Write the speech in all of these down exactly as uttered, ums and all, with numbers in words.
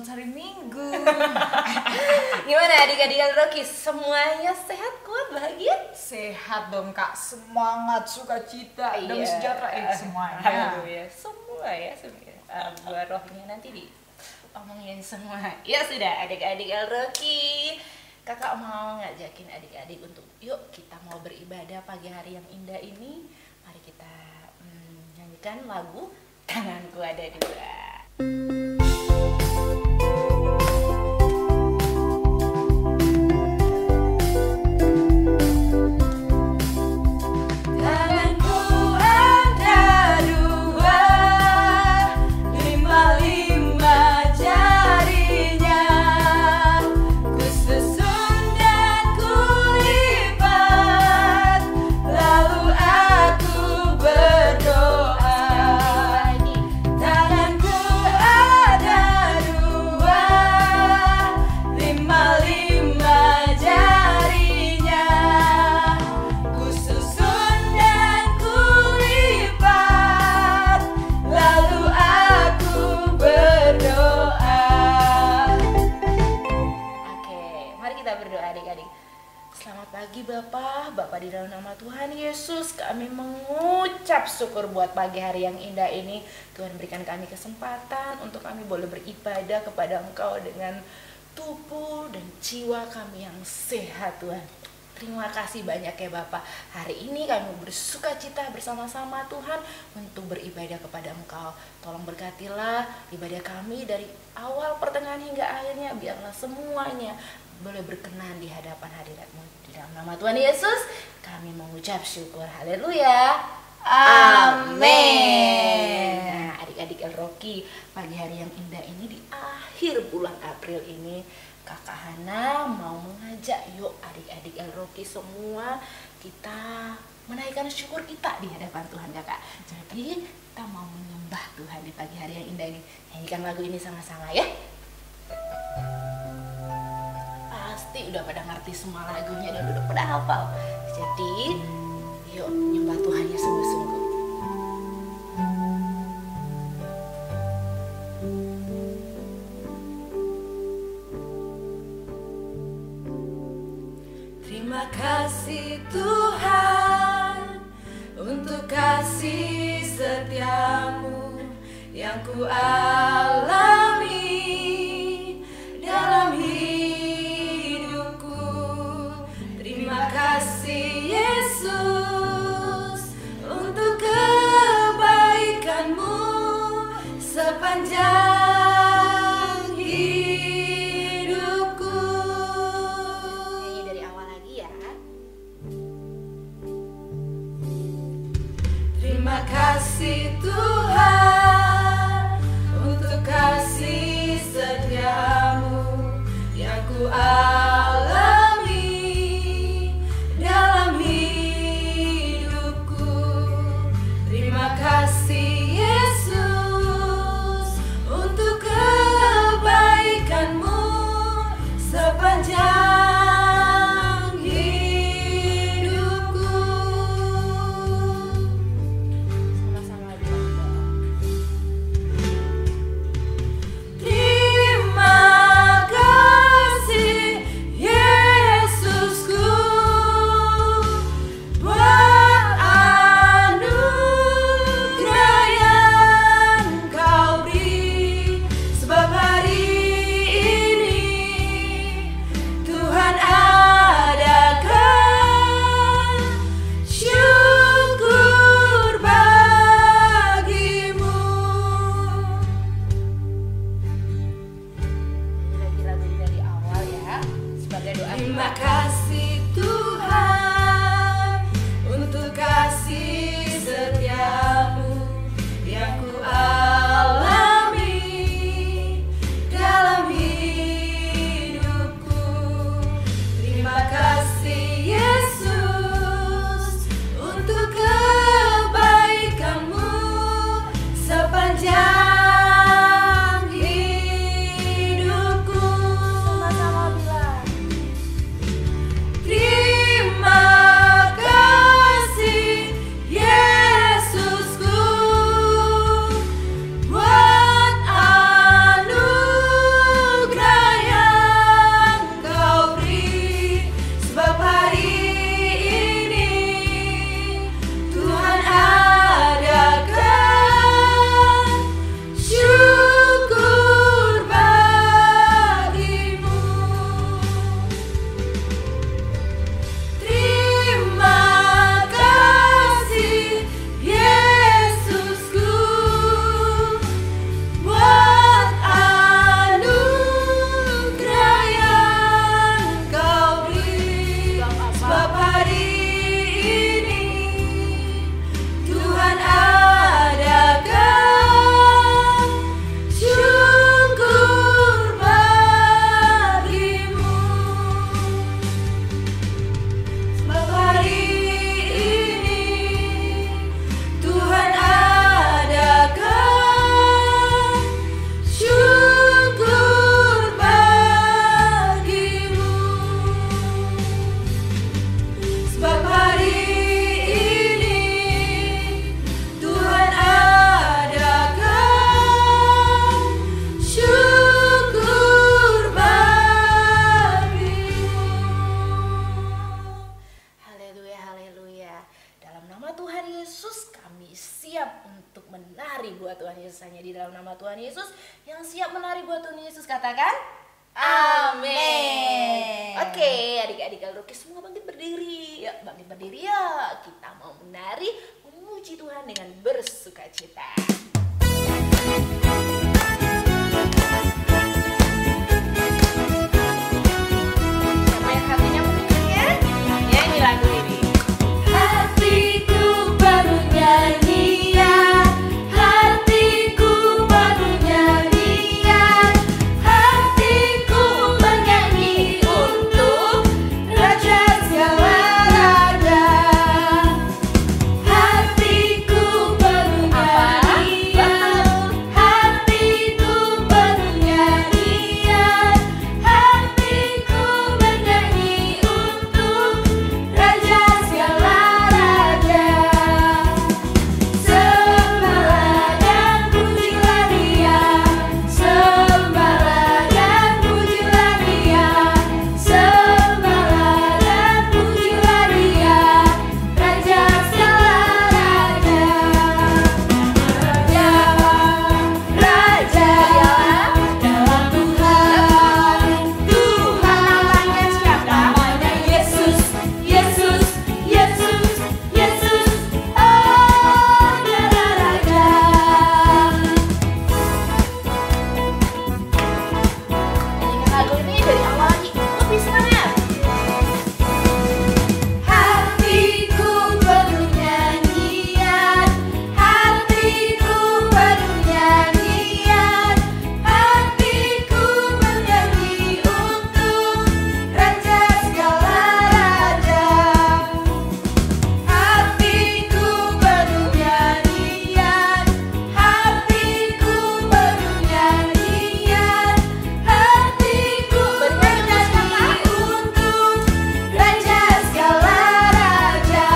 selamat hari Minggu. Gimana adik-adik Rocky? Semuanya sehat, kuat, bahagia? Sehat dong kak, semangat, sukacita, Iya. damai sejahtera eh, semuanya. Alhamdulillah, semua ya semua. Uh, buat rohnya nanti di omongin semua. Ya sudah adik-adik Rocky. Kakak mau ngajakin adik-adik untuk yuk kita mau beribadah pagi hari yang indah ini. Mari kita hmm, nyanyikan lagu Tanganku Ada Dua. Bapak, Bapak di dalam nama Tuhan Yesus, kami mengucap syukur buat pagi hari yang indah ini. Tuhan berikan kami kesempatan untuk kami boleh beribadah kepada Engkau dengan tubuh dan jiwa kami yang sehat Tuhan. Terima kasih banyak ya Bapak. Hari ini kami bersuka cita bersama-sama Tuhan untuk beribadah kepada Engkau. Tolong berkatilah ibadah kami dari awal, pertengahan hingga akhirnya. Biarlah semuanya boleh berkenan di hadapan hadirat-Mu. Di dalam nama Tuhan Yesus kami mengucap syukur. Haleluya. Amin. Nah, adik-adik El Rocky, pagi hari yang indah ini di akhir bulan April ini, Kakak Hana mau mengajak yuk adik-adik El Rocky semua kita menaikkan syukur kita di hadapan Tuhan Kakak. Jadi kita mau menyembah Tuhan di pagi hari yang indah ini. Nyanyikan lagu ini sama-sama ya. Pasti udah pada ngerti semua lagunya dan udah pada hafal. Jadi yuk nyembah Tuhan ya sungguh-sungguh. Terima kasih Tuhan untuk kasih setiamu yang ku alami dalam hidupku. Terima kasih Yesus untuk kebaikanmu sepanjang hidupku. Nyanyi dari awal lagi ya. Terima kasih Tuhan untuk kasih setiamu yang ku alami dalam hidupku. Terima kasih Yesus untuk kebaikanmu sepanjang hidupku. Sama-sama bilang doa. Terima kasih Yesusku buat anugerah yang Kau beri, sebab hari ini Tuhan adakan syukur bagimu. Nyanyi lagi lagu ini dari awal ya sebagai doa Terima kita. kasih Tuhan untuk kasih setiamu yang ku alami dalam hidupku. Terima kasih Yesus untuk kebaikanmu sepanjang hidupku. Sama-sama bilang. kuasanya di dalam nama Tuhan Yesus. Yang siap menari buat Tuhan Yesus katakan amin. Oke, adik-adik Al-Ruki semua bangkit berdiri. Ya, bangkit berdiri ya. Kita mau menari memuji Tuhan dengan bersukacita. Siapa yang hatinya mendengarnya? Nyanyi lagu ini. Hatiku baru nyanyian, hatiku baru nyanyian, hatiku bernyanyi untuk Raja segala raja. Hatiku baru nyanyian, hatiku baru nyanyian, hatiku bernyanyi untuk Raja segala raja. Sembahlah dan pujilah Dia, sembahlah dan pujilah Dia, sembahlah dan pujilah Dia, Raja segala raja. Raja, Raja, dalam Tuhan, Tuhan namanya siapa? Namanya Yesus, Yesus, Yesus, Yesus. Oh, Dialah Raja. Nyanyikan lagu ini dari awal lagi. Lebih semangat. Hatiku baru nyanyian, hatiku baru nyanyian, hatiku bernyanyi untuk Raja segala raja. Hatiku baru nyanyian, hatiku baru nyanyian, hatiku bernyanyi untuk Raja segala raja.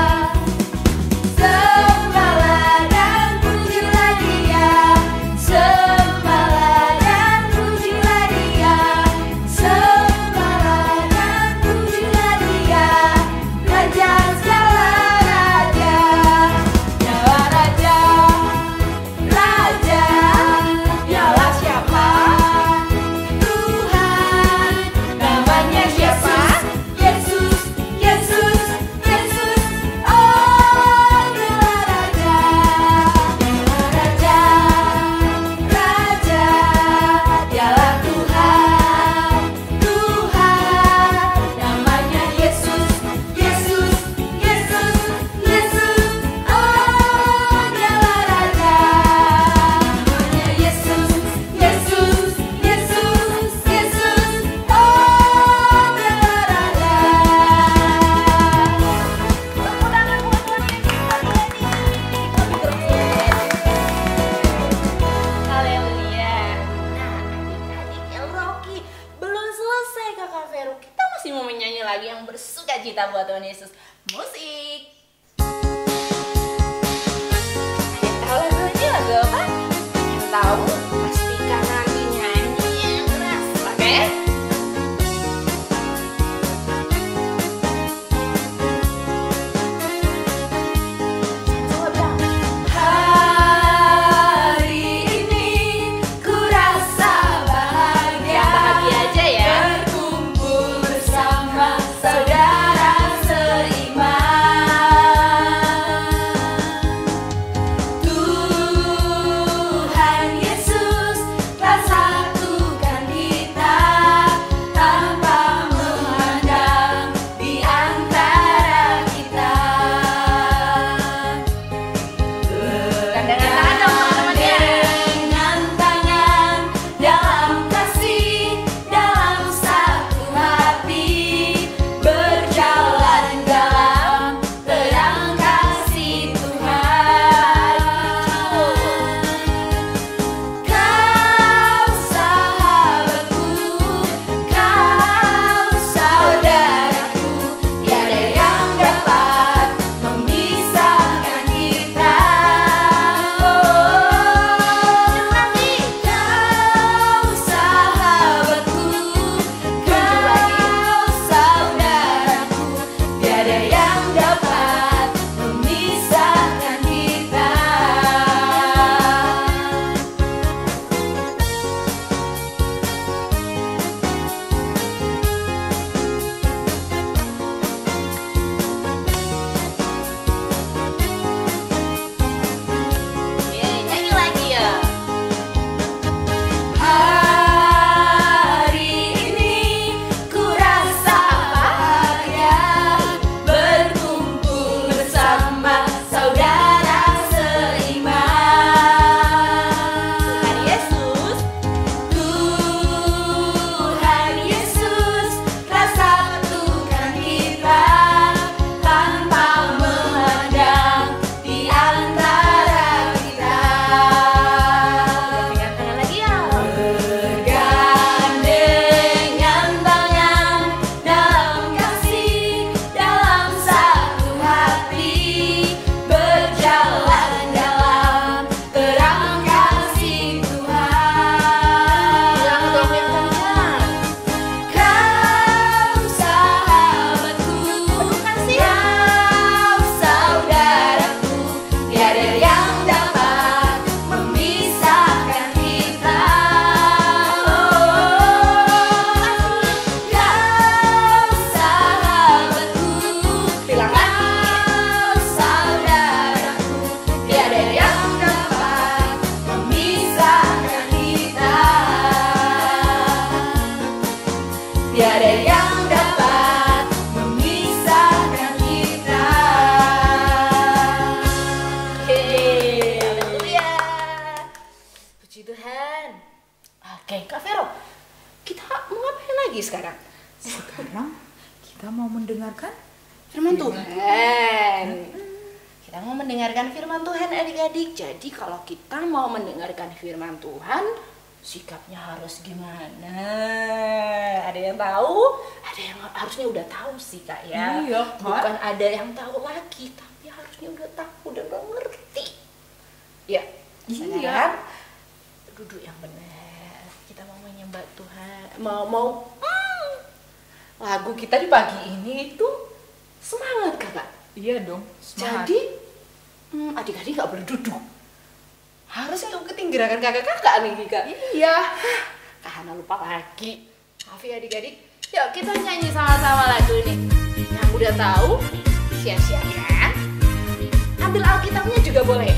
Sembahlah dan pujilah Dia, sembahlah dan pujilah Dia, sembahlah dan pujilah Dia, Raja segala raja. Dialah Raja, Raja, Dialah siapa? Tuhan, namanya siapa? Yesus, Yesus, Yesus. Oh, Dialah Raja, Dialah Raja, Raja, Dialah Tuhan, Tuhan, namanya Yesus, Yesus, Yesus, Yesus. Oh, Dialah Raja, namanya Yesus, Yesus, Yesus, Yesus. Oh, Dialah Raja. Tepuk tangan buat Tuhan Yesus. Haleluya. Nah, adik-adik El-Roki, belum selesai Kakak Vero. Kita masih mau menyanyi lagi yang bersukacita buat Tuhan Yesus. Musik. Ada yang tahu lagunya lagu apa? Yang tahu pastikan nanti nyanyi yang keras, oke? Coba bilang. Hari ini ku rasa bahagia, Yang bahagia aja ya. berkumpul bersama saudara seiman. Tuhan Yesus tiada yang dapat memisahkan kita. Hei, haleluya. Puji Tuhan. Oke, Kak Vero, kita mau ngapain lagi sekarang? Sekarang kita mau mendengarkan Firman Tuhan. Kita mau mendengarkan firman Tuhan adik-adik. Jadi kalau kita mau mendengarkan firman Tuhan, sikapnya harus gimana? Ada yang tahu? Ada yang harusnya udah tahu sih Kak ya. Iya, Kak. Bukan ada yang tahu lagi, tapi harusnya udah tahu dan udah ngerti. Ya, Iya. sekarang duduk yang benar. Kita mau menyembah Tuhan. Mau mau hmm, lagu kita di pagi ini itu semangat Kakak. Iya dong, semangat. Jadi hmm, adik-adik nggak boleh duduk. Harusnya ikutin gerakan kakak-kakak nih Kak. Iya. Kak Hana lupa lagi. Maaf ya adik-adik. Yuk kita nyanyi sama-sama lagu ini. Yang udah tahu siap-siap ya. Ambil Alkitabnya juga boleh.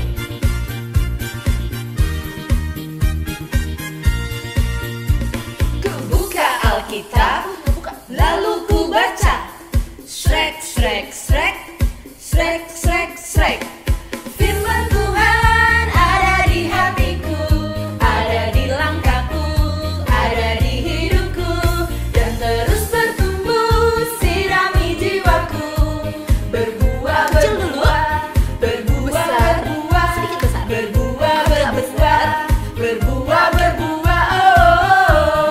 Ku buka Alkitab, Buka. lalu ku baca. Shrek, shrek, shrek, shrek, shrek, shrek. Firman Tuhan ada di hatiku, ada di langkahku, ada di hidupku, dan terus bertumbuh, sirami jiwaku. Berbuah, Kecil dulu. berbuah, berbuah, Besar. berbuah, Sedikit besar. berbuah, Agak besar. berbuah, berbuah, berbuah, oh.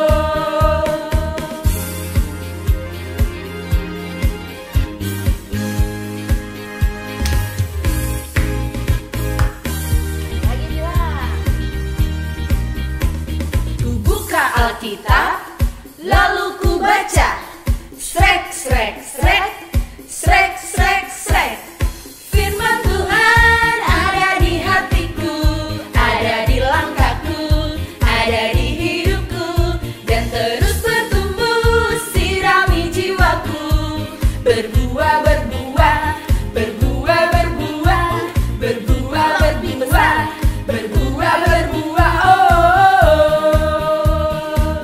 Lagi bilang. Ku buka Alkitab, lalu ku baca. Srek, srek, srek, srek, srek, srek. Firman Tuhan ada di hatiku, ada di langkahku, ada di hidupku, dan terus bertumbuh, sirami jiwaku. Berbuah, berbuah, berbuah, berbuah, berbuah, berbuah, berbuah, berbuah, oh.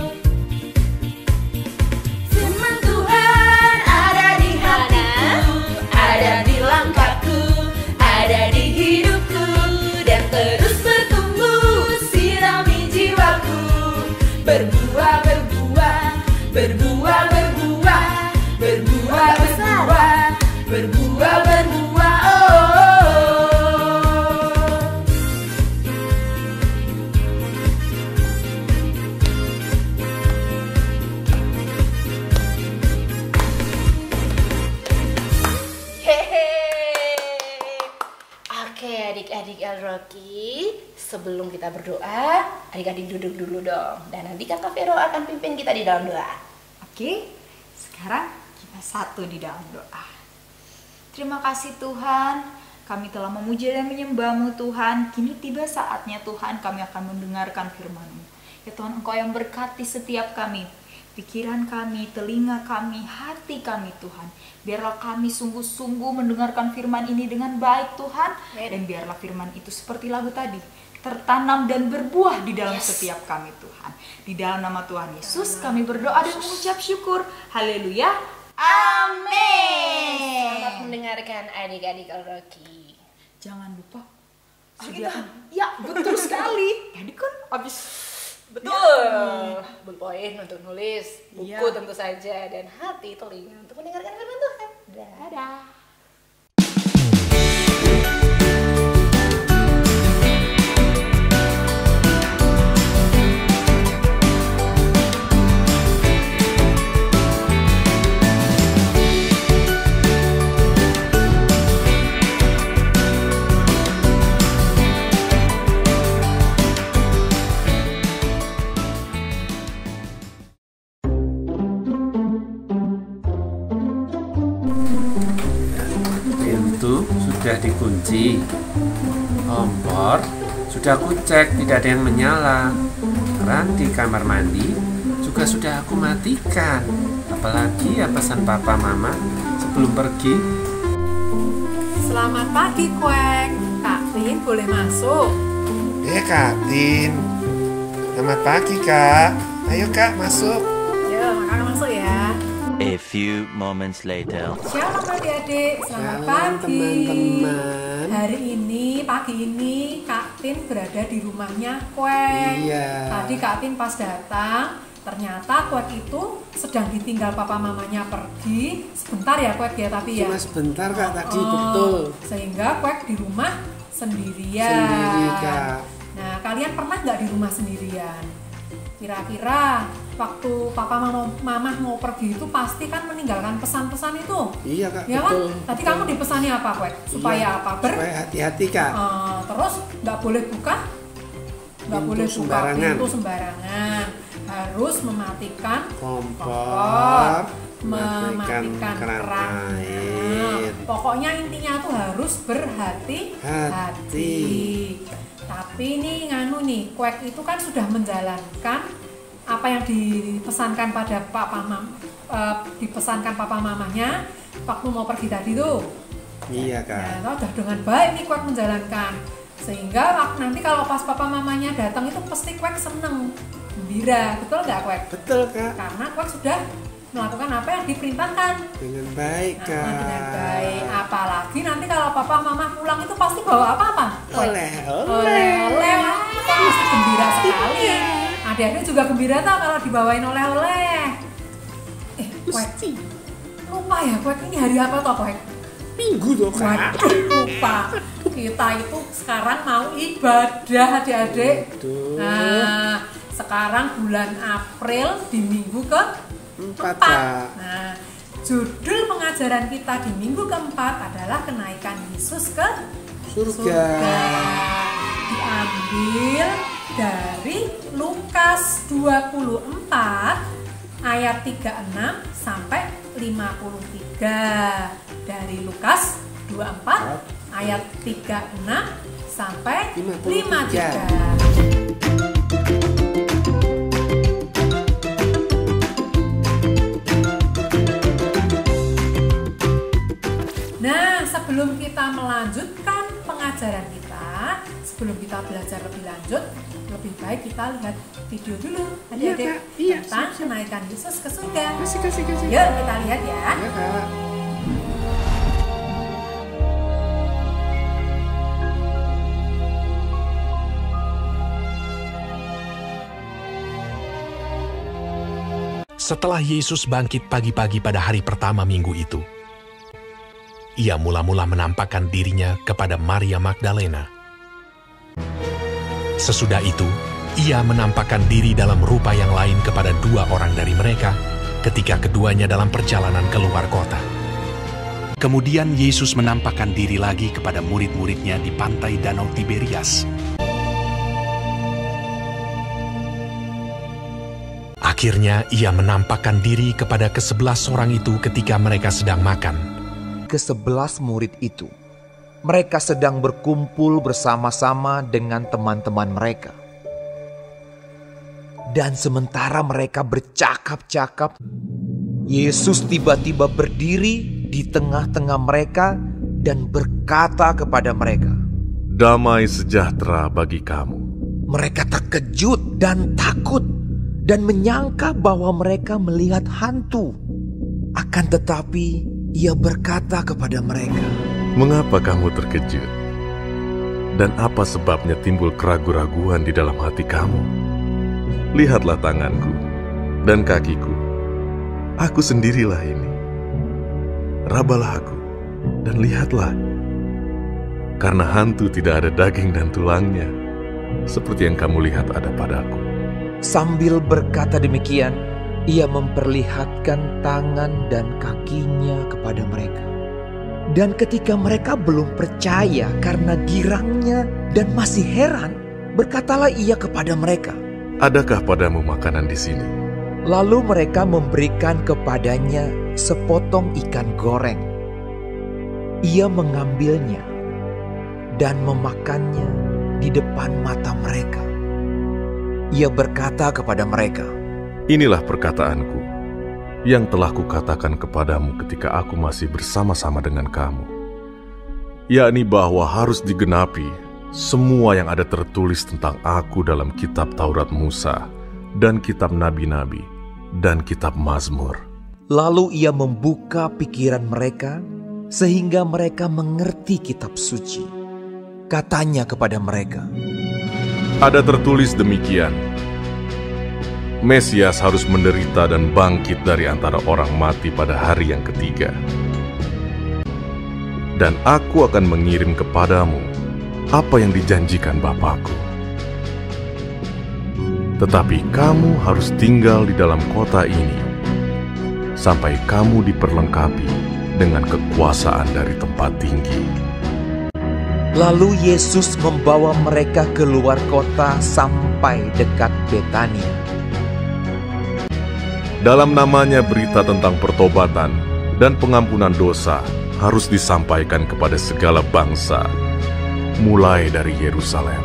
Firman Tuhan ada di hatiku, ada di langkahku, ada di hidupku, dan terus bertumbuh, sirami jiwaku. Berbuah, berbuah, berbuah, berbuah, berbuah, berbuah, berbuah, berbuah, oh. Hehe. Oke adik-adik El Rocky, sebelum kita berdoa, adik-adik duduk dulu dong. Dan nanti Kakak Vero akan pimpin kita di dalam doa. Oke, sekarang kita satu di dalam doa. Terima kasih Tuhan, kami telah memuji dan menyembah-Mu Tuhan. Kini tiba saatnya Tuhan kami akan mendengarkan firman-Mu. Ya Tuhan, Engkau yang berkati setiap kami, pikiran kami, telinga kami, hati kami Tuhan. Biarlah kami sungguh-sungguh mendengarkan firman ini dengan baik Tuhan. Amin. Dan biarlah firman itu seperti lagu tadi, tertanam dan berbuah di dalam Yes. setiap kami Tuhan. Di dalam nama Tuhan Yesus kami berdoa dan mengucap syukur. Haleluya. Amin. Selamat mendengarkan adik-adik El Rocky. Jangan lupa kita- sediakan. Ya, betul sekali. Jadi kan abis Betul. Berpoin untuk nulis, buku Iya. tentu saja, dan hati telinga untuk mendengarkan firman Tuhan. Dadah. Pintu sudah dikunci, kompor sudah aku cek tidak ada yang menyala, keran di kamar mandi juga sudah aku matikan. Apalagi ya pesan papa mama sebelum pergi. Selamat pagi, Kwek. Kak Tin, boleh masuk? Eh Kak Tin, selamat pagi Kak. Ayo Kak masuk. Ya, kakak masuk ya. A few moments later. Shalom adik-adik, selamat Shalom, pagi. teman-teman. Hari ini, pagi ini Kak Tin berada di rumahnya Kwek. Iya. Tadi Kak Tin pas datang, ternyata Kwek itu sedang ditinggal papa mamanya pergi. Sebentar ya Kwek ya, tapi ya. Cuma sebentar Kak tadi, Oh, betul. Sehingga Kwek di rumah sendirian. Sendiri, Kak. Nah, kalian pernah nggak di rumah sendirian? Kira-kira waktu papa mama, mama mau pergi itu pasti kan meninggalkan pesan-pesan itu. Iya Kak, Ya betul. kan? Tadi betul. kamu dipesani apa, Kwek? Supaya Iya, apa? Ber supaya hati-hati Kak. Eh, terus nggak boleh buka, nggak Pintu boleh buka sembarangan. pintu sembarangan. Harus mematikan Kompor, mematikan mematikan keran keran. air. Nah, pokoknya intinya tuh harus berhati-hati. Tapi nih nganu nih, Kwek itu kan sudah menjalankan apa yang dipesankan pada papa mam, eh, dipesankan papa mamanya waktu mau pergi tadi tuh. Iya Kak. Nah, udah dengan baik nih Kwek menjalankan. Sehingga wak- nanti kalau pas papa mamanya datang itu pasti Kwek seneng, gembira, betul nggak Kwek? Betul Kak. Karena Kwek sudah melakukan apa yang diperintahkan. Dengan baik Nah, Kak. dengan baik. Apalagi nanti kalau papa mama pulang itu pasti bawa apa-apa? Oleh, oleh. Oleh-oleh. Wah, pasti gembira sekali. Adik-adik juga gembira tau kalau dibawain oleh-oleh. Eh, Kwek. Lupa ya Kwek, ini hari apa toh Kwek? Minggu tuh Kak. Waduh, lupa. Kita itu sekarang mau ibadah adik-adik. Betul. Nah, sekarang bulan April di minggu ke Empat empat. Kak. Nah, judul pengajaran kita di minggu keempat adalah kenaikan Yesus ke Surga. Diambil dari Lukas dua puluh empat ayat tiga puluh enam sampai lima puluh tiga. Dari Lukas dua puluh empat ayat tiga puluh enam sampai lima puluh tiga. lima puluh tiga. Nah, sebelum kita melanjutkan pengajaran kita, sebelum kita belajar lebih lanjut, lebih baik kita lihat video dulu, Iya, adik-adik, Kak. Iya, tentang kenaikan Yesus ke surga. Kasih, kasih, kasih. Yuk kita lihat ya. Ya Kak. Setelah Yesus bangkit pagi-pagi pada hari pertama minggu itu, ia mula-mula menampakkan dirinya kepada Maria Magdalena. Sesudah itu, ia menampakkan diri dalam rupa yang lain kepada dua orang dari mereka ketika keduanya dalam perjalanan keluar kota. Kemudian Yesus menampakkan diri lagi kepada murid-muridnya di pantai Danau Tiberias. Akhirnya ia menampakkan diri kepada kesebelas orang itu ketika mereka sedang makan. Kesebelas murid itu, mereka sedang berkumpul bersama-sama dengan teman-teman mereka. Dan sementara mereka bercakap-cakap, Yesus tiba-tiba berdiri di tengah-tengah mereka dan berkata kepada mereka, "Damai sejahtera bagi kamu." Mereka terkejut dan takut dan menyangka bahwa mereka melihat hantu. Akan tetapi ia berkata kepada mereka, "Mengapa kamu terkejut? Dan apa sebabnya timbul keraguan-raguan di dalam hati kamu? Lihatlah tanganku dan kakiku. Aku sendirilah ini. Rabalah aku dan lihatlah. Karena hantu tidak ada daging dan tulangnya, seperti yang kamu lihat ada padaku." Sambil berkata demikian, ia memperlihatkan tangan dan kakinya kepada mereka. Dan ketika mereka belum percaya karena girangnya dan masih heran, berkatalah ia kepada mereka, "Adakah padamu makanan di sini?" Lalu mereka memberikan kepadanya sepotong ikan goreng. Ia mengambilnya dan memakannya di depan mata mereka. Ia berkata kepada mereka, "Inilah perkataanku yang telah kukatakan kepadamu ketika aku masih bersama-sama dengan kamu, yakni bahwa harus digenapi semua yang ada tertulis tentang aku dalam kitab Taurat Musa dan kitab nabi-nabi dan kitab Mazmur. Lalu ia membuka pikiran mereka sehingga mereka mengerti kitab suci. Katanya kepada mereka, ada tertulis demikian, Mesias harus menderita dan bangkit dari antara orang mati pada hari yang ketiga. Dan aku akan mengirim kepadamu apa yang dijanjikan Bapakku. Tetapi kamu harus tinggal di dalam kota ini sampai kamu diperlengkapi dengan kekuasaan dari tempat tinggi. Lalu Yesus membawa mereka keluar kota sampai dekat Betania. Dalam namanya berita tentang pertobatan dan pengampunan dosa harus disampaikan kepada segala bangsa, mulai dari Yerusalem.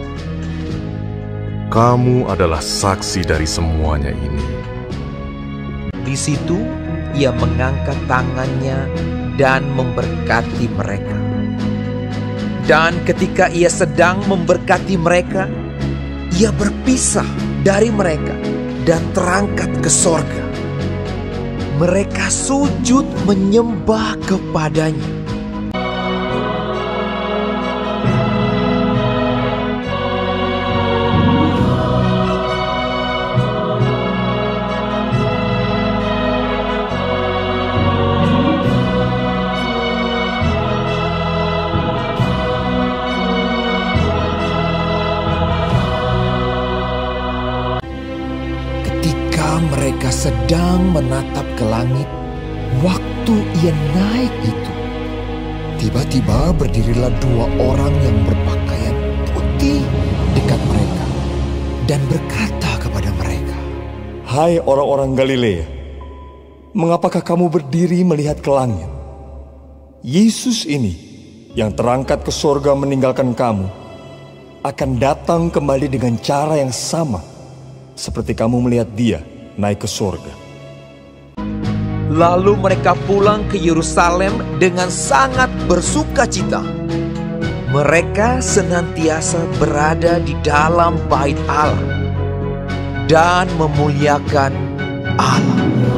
Kamu adalah saksi dari semuanya ini. Di situ ia mengangkat tangannya dan memberkati mereka. Dan ketika ia sedang memberkati mereka, ia berpisah dari mereka dan terangkat ke sorga. Mereka sujud menyembah kepadanya. Mereka sedang menatap ke langit waktu ia naik itu. Tiba-tiba berdirilah dua orang yang berpakaian putih dekat mereka dan berkata kepada mereka, "Hai orang-orang Galilea, mengapakah kamu berdiri melihat ke langit? Yesus ini yang terangkat ke sorga meninggalkan kamu akan datang kembali dengan cara yang sama seperti kamu melihat dia naik ke sorga." Lalu mereka pulang ke Yerusalem dengan sangat bersuka cita. Mereka senantiasa berada di dalam bait Allah dan memuliakan Allah.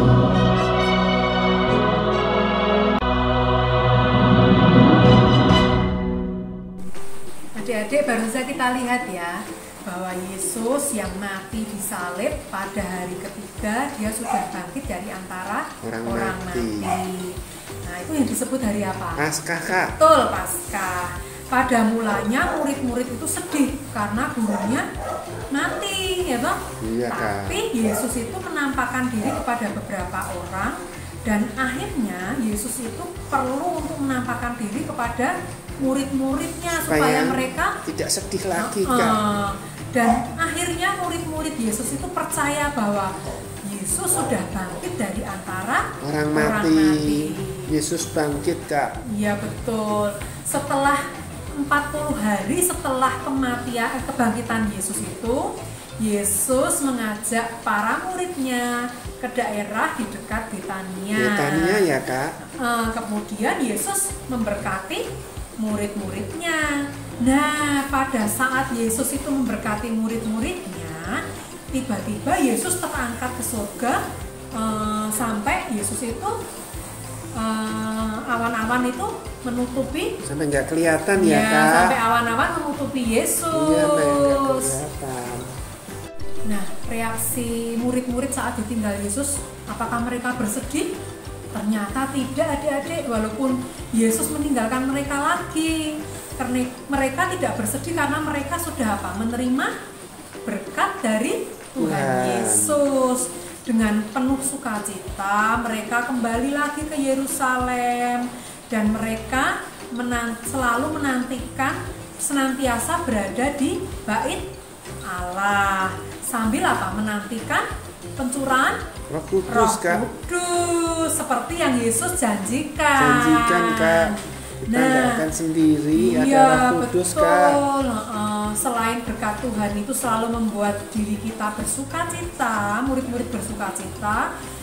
Adik-adik, baru saja kita lihat ya, bahwa Yesus yang mati disalib pada hari ketiga, dia sudah bangkit dari antara orang, orang mati. mati. Nah, itu yang disebut hari apa? Paskah, Kak. Betul, Paskah. Pada mulanya murid-murid itu sedih karena gurunya mati, ya toh? Iya, Kak. Tapi Yesus itu menampakkan diri kepada beberapa orang, dan akhirnya Yesus itu perlu untuk menampakkan diri kepada murid-muridnya supaya, supaya mereka tidak sedih lagi, uh, Kak. Dan akhirnya murid-murid Yesus itu percaya bahwa Yesus sudah bangkit dari antara orang, orang mati. mati. Yesus bangkit, Kak. Iya, betul. Setelah empat puluh hari setelah kematian kebangkitan Yesus itu, Yesus mengajak para muridnya ke daerah di dekat Betania. Betania ya, Kak. Uh, kemudian Yesus memberkati murid-muridnya. Nah, pada saat Yesus itu memberkati murid-muridnya, tiba-tiba Yesus terangkat ke surga, uh, sampai Yesus itu uh, awan-awan itu menutupi, sampai nggak kelihatan ya, ya Kak. Sampai awan-awan menutupi Yesus. Iya, nggak kelihatan. Nah, reaksi murid-murid saat ditinggal Yesus, apakah mereka bersedih? Ternyata tidak, adik-adik. Walaupun Yesus meninggalkan mereka lagi, karena mereka tidak bersedih karena mereka sudah apa? Menerima berkat dari Tuhan wow. Yesus. Dengan penuh sukacita mereka kembali lagi ke Yerusalem, dan mereka menant- selalu menantikan senantiasa berada di bait Allah sambil apa? Menantikan pencurahan Roh Kudus, Roh Kak. Kudus, seperti yang Yesus janjikan. Janjikan, Kak. Kita nah, nggak akan sendiri, iya, ada Roh Kudus, betul. Kak. Uh, selain berkat Tuhan itu selalu membuat diri kita bersuka cita, murid-murid bersuka cita,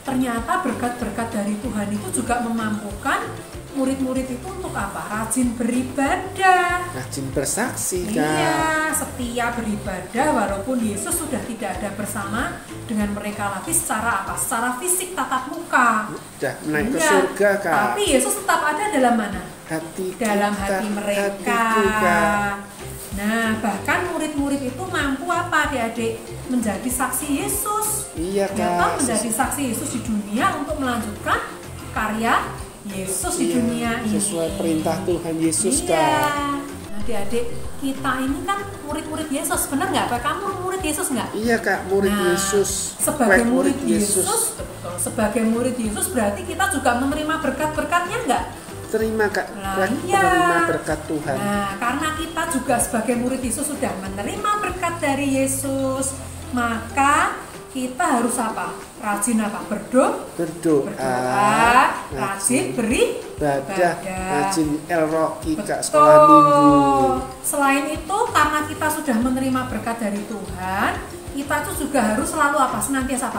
ternyata berkat-berkat dari Tuhan itu juga memampukan murid-murid itu untuk apa? Rajin beribadah. Rajin bersaksi, Kak. Iya, setia beribadah walaupun Yesus sudah tidak ada bersama dengan mereka lagi secara apa? Secara fisik tatap muka. Sudah naik ke Iya, surga, Kak. Tapi Yesus tetap ada dalam mana? Hati Dalam kita, hati mereka. hatiku, Kak. Nah, bahkan murid-murid itu mampu apa, adik-adik? Menjadi saksi Yesus. Iya, Ya, Kak. toh, menjadi saksi Yesus di dunia untuk melanjutkan karya Yesus di Iya, dunia ini. sesuai perintah Tuhan Yesus, Iya. Kak. Nah, adik-adik, kita ini kan murid-murid Yesus, benar nggak? Apa kamu murid Yesus nggak? Iya, Kak, murid Nah, Yesus. Sebagai Baik, murid Yesus, betul. Sebagai murid Yesus berarti kita juga menerima berkat-berkatnya nggak? Terima, Kak. Nah, Baik, iya. menerima berkat Tuhan. Nah, karena kita juga sebagai murid Yesus sudah menerima berkat dari Yesus, maka kita harus apa? Rajin apa? Berdoa, Berdoa, berdoa, rajin beri ibadah, rajin El Roki, Kak, Betul. sekolah minggu. Selain itu, karena kita sudah menerima berkat dari Tuhan, kita tuh juga harus selalu apa? Senantiasa apa?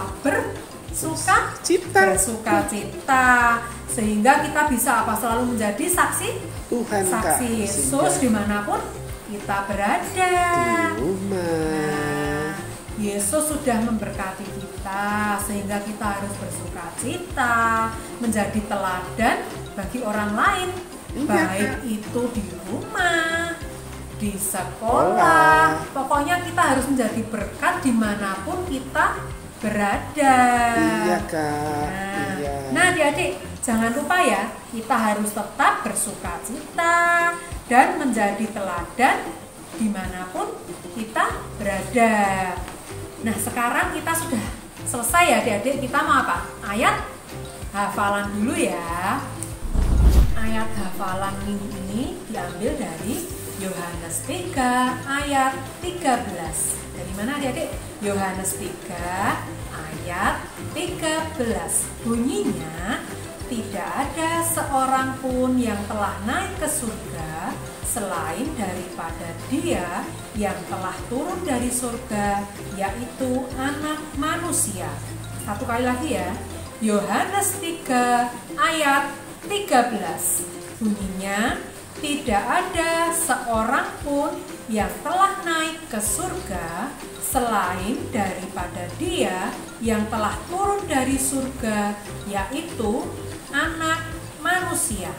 Bersuka Cita. bersuka cita, sehingga kita bisa apa? Selalu menjadi saksi Tuhan, Kak. saksi Yesus Sehingga dimanapun kita berada. di rumah. Yesus sudah memberkati kita sehingga kita harus bersuka cita, menjadi teladan bagi orang lain, Iya, baik Kak. itu di rumah, di sekolah, pokoknya kita harus menjadi berkat dimanapun kita berada. Iya, Kak. Nah, Iya. nah adik-adik, jangan lupa ya, kita harus tetap bersuka cita dan menjadi teladan dimanapun kita berada. Nah, sekarang kita sudah selesai ya adik-adik, kita mau apa? Ayat hafalan dulu ya. Ayat hafalan minggu ini diambil dari Yohanes tiga ayat tiga belas. Dari mana adik-adik? Yohanes tiga ayat tiga belas. Bunyinya, tidak ada seorang pun yang telah naik ke surga selain daripada Dia yang telah turun dari surga, yaitu Anak Manusia. Satu kali lagi ya. Yohanes tiga ayat tiga belas. Bunyinya, tidak ada seorang pun yang telah naik ke surga selain daripada Dia yang telah turun dari surga, yaitu Anak Manusia.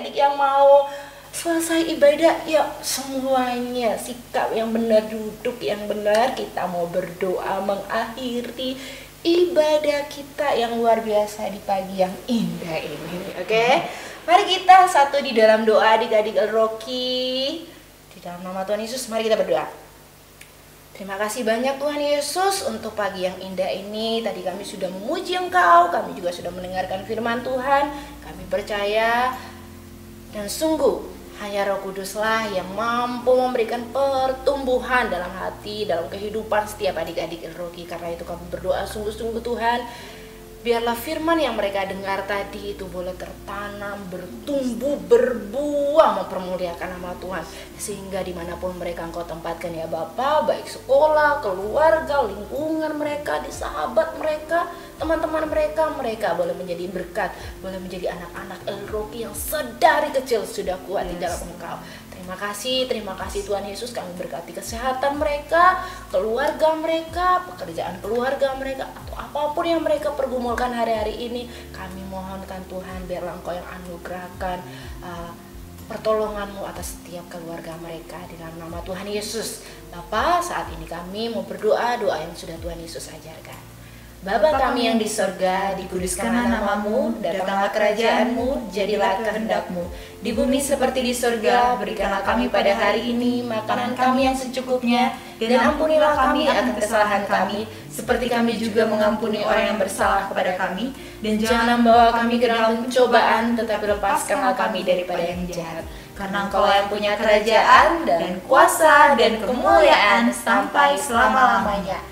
adik-adik yang mau selesai ibadah, ya semuanya sikap yang benar, duduk yang benar. Kita mau berdoa mengakhiri ibadah kita yang luar biasa di pagi yang indah ini. Oke, okay? Mari kita satu di dalam doa adik-adik El-Roki. Di dalam nama Tuhan Yesus, mari kita berdoa. Terima kasih banyak Tuhan Yesus untuk pagi yang indah ini. Tadi kami sudah memuji Engkau, kami juga sudah mendengarkan firman Tuhan. Kami percaya dan sungguh hanya Roh Kuduslah yang mampu memberikan pertumbuhan dalam hati, dalam kehidupan setiap adik-adik El-Roki. Karena itu kami berdoa sungguh-sungguh Tuhan, biarlah firman yang mereka dengar tadi itu boleh tertanam, bertumbuh, berbuah, mempermuliakan nama Tuhan. Sehingga dimanapun mereka Engkau tempatkan ya Bapa, baik sekolah, keluarga, lingkungan mereka, di sahabat mereka, teman-teman mereka, mereka boleh menjadi berkat, boleh menjadi anak-anak El-Roki yang sedari kecil sudah kuat yes. di dalam Engkau. Terima kasih, terima kasih Tuhan Yesus. Kami berkati kesehatan mereka, keluarga mereka, pekerjaan keluarga mereka, atau apapun yang mereka pergumulkan hari-hari ini. Kami mohonkan Tuhan, biarlah Engkau yang anugerahkan uh, pertolongan-Mu atas setiap keluarga mereka di dalam nama Tuhan Yesus. Bapa, saat ini kami mau berdoa doa yang sudah Tuhan Yesus ajarkan. Bapa kami yang di sorga, dikuduskanlah nama-Mu, datanglah kerajaan-Mu, jadilah kehendak-Mu. Di bumi seperti di sorga, berikanlah kami pada hari ini makanan kami yang secukupnya, dan ampunilah kami akan kesalahan kami, seperti kami juga mengampuni orang yang bersalah kepada kami. Dan jangan membawa kami ke dalam pencobaan, tetapi lepaskanlah kami daripada yang jahat. Karena Engkau yang punya kerajaan, dan kuasa, dan kemuliaan sampai selama-lamanya.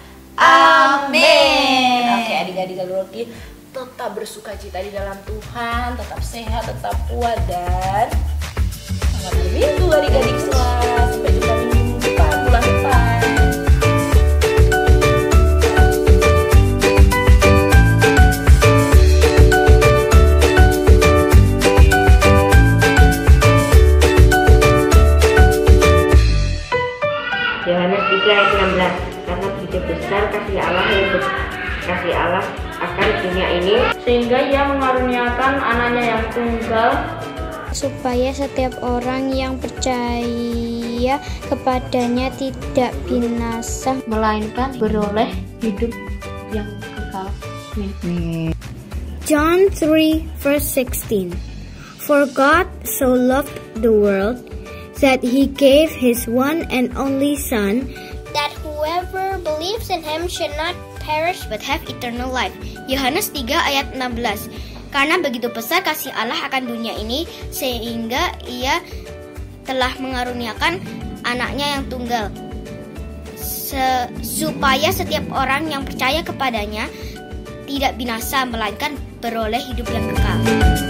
Amin. Oke adik-adik El-Roki, tetap bersuka cita di dalam Tuhan, tetap sehat, tetap kuat, dan selamat berminggu adik-adik semua. Sampai jumpa minggu depan, bulan depan. Yohanes tiga ayat enam belas. Karena begitu besar kasih Allah yang kasih Allah akan dunia ini, sehingga Ia mengaruniakan anaknya yang tunggal, supaya setiap orang yang percaya kepadanya tidak binasa, melainkan beroleh hidup yang kekal. John three verse sixteen. For God so loved the world that He gave His one and only Son, that whoever believes in Him should not perish but have eternal life. Yohanes tiga ayat enam belas. Karena begitu besar kasih Allah akan dunia ini, sehingga Ia telah mengaruniakan anaknya yang tunggal, Se- supaya setiap orang yang percaya kepadanya tidak binasa, melainkan beroleh hidup yang kekal.